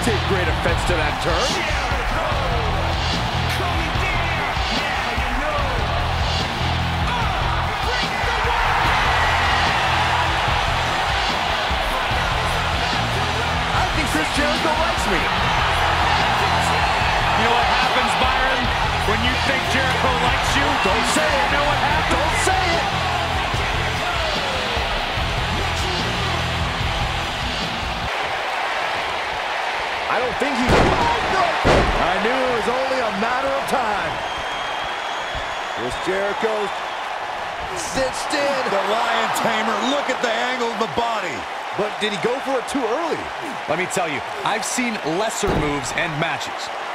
take great offense to that term. Chris Jericho likes me. You know what happens, Byron, when you think Jericho likes you? Don't say it. You know what happens? Don't say it. I don't think he... Oh, no. I knew it was only a matter of time. Chris Jericho cinched in. The Lion Tamer, look at the angle of the body. But did he go for it too early? Let me tell you, I've seen lesser moves and matches.